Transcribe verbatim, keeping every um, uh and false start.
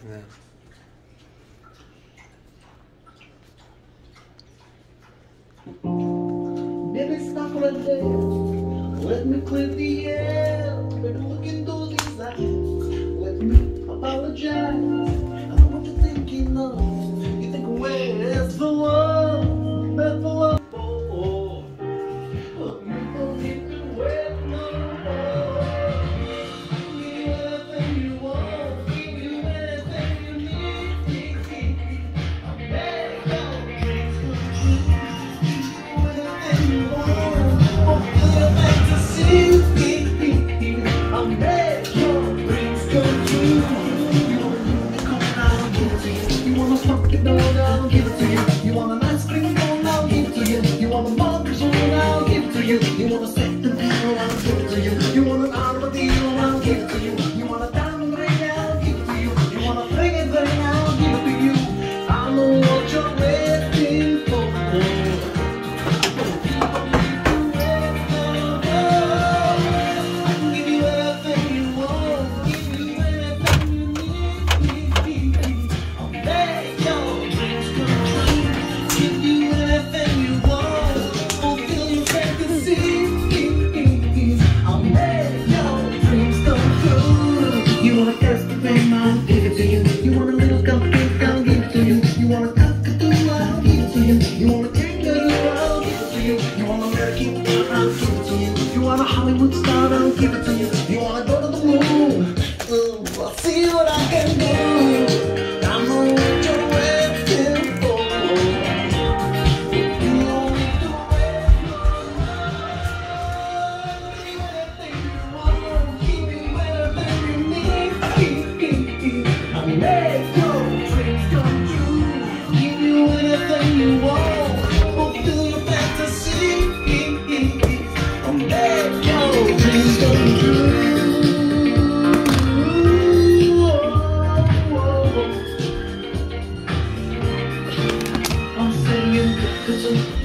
Yeah. Baby, stop right there. Let me clear the air. Baby, look into these eyes. Let me apologize. I know what you're thinking of. You think, where's the love? That's the love. Oh, oh. But you don't need to wait no more. Give you anything you want. Give you anything you need. I'm ready to go. Dreams come true. Anything you want. Oh, feel your fantasy. I'm ready. Your dreams come true. You want to come out, I'll give it to you. You want a funky dog, I'll give it to you. You want an ice cream cone, I'll give it to you. You want a monkey zone, I'll give it to you. You want a second deal, I'll give it to you. You want an automobile, I'll give it to you. You want a diamond ring, I'll give it to you. You want a fling thing, I'll give it to you. I know what you're waiting for. I can give you anything you want, give you anything you need. I'll make your dreams come true, give you anything you want, fulfill your fantasy. I'll make your dreams come true. You want a thirsty thing, I'll give it to you. You want a little cupcake, I'll give it to you. You want a cockatoo, I'll give it to you. You want a kangaroo, I'll give it to you. You want an American girl, I'll give it to you. You want a Hollywood star, I'll give it to you. You wanna go to the moon? Ooh, I'll see what I can do. I know what you're waiting for. You don't need to wait no more. Anything you want, give you anything you need. I'll make your dreams come true. Give you anything you want, fulfill your fantasy. I'll make your dreams come true. I'm saying,